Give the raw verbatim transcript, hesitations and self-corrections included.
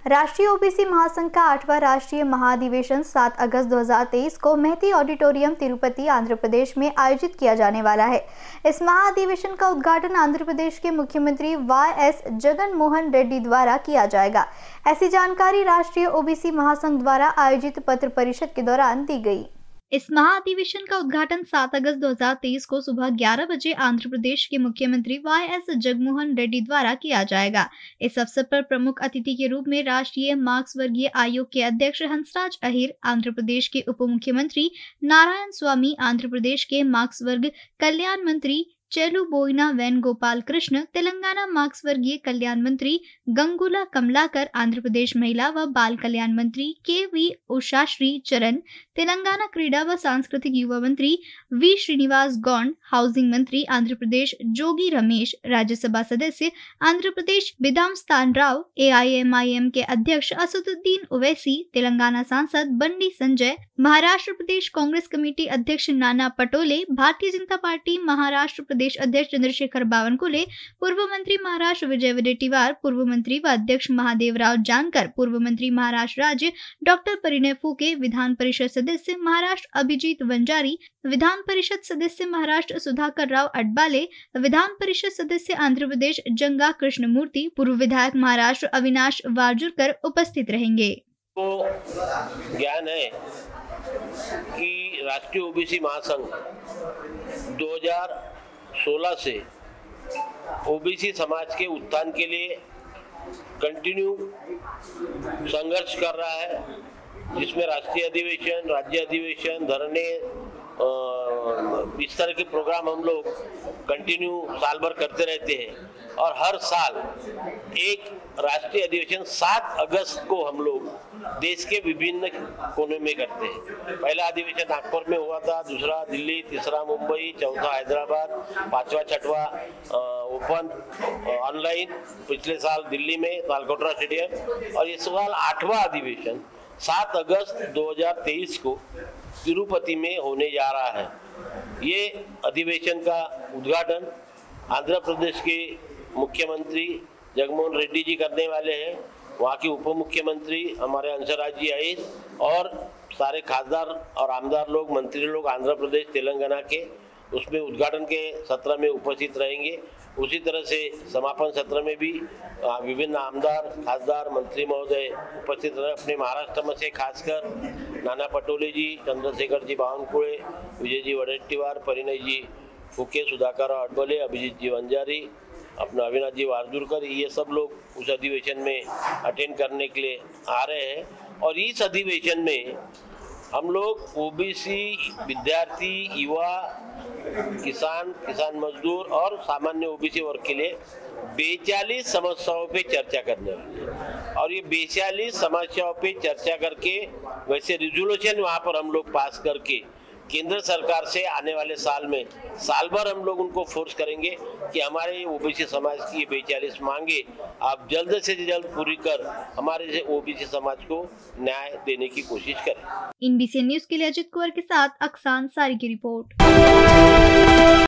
राष्ट्रीय ओबीसी महासंघ का आठवां राष्ट्रीय महाधिवेशन सात अगस्त दो हज़ार तेईस को मेहती ऑडिटोरियम तिरुपति आंध्र प्रदेश में आयोजित किया जाने वाला है। इस महाधिवेशन का उद्घाटन आंध्र प्रदेश के मुख्यमंत्री वाई एस जगन मोहन रेड्डी द्वारा किया जाएगा। ऐसी जानकारी राष्ट्रीय ओबीसी महासंघ द्वारा आयोजित पत्र परिषद के दौरान दी गई। इस महाअधिवेशन का उद्घाटन सात अगस्त दो हज़ार तेईस को सुबह ग्यारह बजे आंध्र प्रदेश के मुख्यमंत्री वाई एस जगनमोहन रेड्डी द्वारा किया जाएगा। इस अवसर पर प्रमुख अतिथि के रूप में राष्ट्रीय मार्क्स वर्गीय आयोग के अध्यक्ष हंसराज अहीर, आंध्र प्रदेश के उप मुख्यमंत्री नारायण स्वामी, आंध्र प्रदेश के मार्क्स वर्ग कल्याण मंत्री चेलू बोइना वेणुगोपाल कृष्ण, तेलंगाना मार्क्स वर्गीय कल्याण मंत्री गंगुला कमलाकर, आंध्र प्रदेश महिला व बाल कल्याण मंत्री के वी उषाश्री चरण, तेलंगाना क्रीड़ा व सांस्कृतिक युवा मंत्री वी श्रीनिवास गौड़, हाउसिंग मंत्री आंध्र प्रदेश जोगी रमेश, राज्यसभा सदस्य आंध्र प्रदेश बिदाम स्थान राव, A I M I M के अध्यक्ष असदुद्दीन ओवैसी, तेलंगाना सांसद बंडी संजय, महाराष्ट्र प्रदेश कांग्रेस कमेटी अध्यक्ष नाना पटोले, भारतीय जनता पार्टी महाराष्ट्र प्रदेश अध्यक्ष चंद्रशेखर बावनकुले, पूर्व मंत्री महाराष्ट्र विजय वडेट्टीवार, पूर्व मंत्री व अध्यक्ष महादेवराव जानकर, पूर्व मंत्री महाराष्ट्र राज्य डॉक्टर परिणय फूके, विधान परिषद सदस्य महाराष्ट्र अभिजीत वंजारी, विधान परिषद सदस्य महाराष्ट्र सुधाकर राव अडबाले, विधान परिषद सदस्य आंध्र प्रदेश जंगा कृष्णमूर्ति, पूर्व विधायक महाराष्ट्र अविनाश वारजुरकर उपस्थित रहेंगे। तो ज्ञान है कि राष्ट्रीय ओबीसी महासंघ दो हज़ार सोलह से ओबीसी समाज के उत्थान के लिए कंटिन्यू संघर्ष कर रहा है, जिसमें राष्ट्रीय अधिवेशन, राज्य अधिवेशन, धरने, इस तरह के प्रोग्राम हम लोग कंटिन्यू साल भर करते रहते हैं और हर साल एक राष्ट्रीय अधिवेशन सात अगस्त को हम लोग देश के विभिन्न कोने में करते हैं। पहला अधिवेशन नागपुर में हुआ था, दूसरा दिल्ली, तीसरा मुंबई, चौथा हैदराबाद, पांचवा छठवा ओपन ऑनलाइन पिछले साल दिल्ली में तालकोटरा स्टेडियम, और इस साल आठवां अधिवेशन सात अगस्त दो हज़ार तेईस को तिरुपति में होने जा रहा है। ये अधिवेशन का उद्घाटन आंध्र प्रदेश के मुख्यमंत्री जगनमोहन रेड्डी जी करने वाले हैं। वहाँ के उप मुख्यमंत्री हमारे हंसराज जी अहीर और सारे खासदार और आमदार लोग, मंत्री लोग आंध्र प्रदेश तेलंगाना के उसमें उद्घाटन के सत्र में उपस्थित रहेंगे। उसी तरह से समापन सत्र में भी विभिन्न आमदार, खासदार, मंत्री महोदय उपस्थित रहे। अपने महाराष्ट्र में से खासकर नाना पटोले जी, चंद्रशेखर जी बावनकुळे, विजय जी वडेट्टीवार, परिणय जी फूके, सुधाकर अडबले, अभिजीत जी वंजारी, अपना अविनाश जी वारजुरकर, ये सब लोग उस अधिवेशन में अटेंड करने के लिए आ रहे हैं। और इस अधिवेशन में हम लोग ओबीसी, विद्यार्थी, युवा, किसान, किसान मजदूर और सामान्य ओबीसी वर्ग के लिए बेचालीस समस्याओं पे चर्चा करने वाले हैं। और ये बेचालीस समस्याओं पे चर्चा करके वैसे रिजोल्यूशन वहाँ पर हम लोग पास करके केंद्र सरकार से आने वाले साल में साल भर हम लोग उनको फोर्स करेंगे कि हमारे ओबीसी समाज की बेचालीस मांगे आप जल्द से जल्द पूरी कर हमारे ओबीसी समाज को न्याय देने की कोशिश करें। इन बी सी एन न्यूज के लिए अजित कुंवर के साथ अक्सान सारी की रिपोर्ट।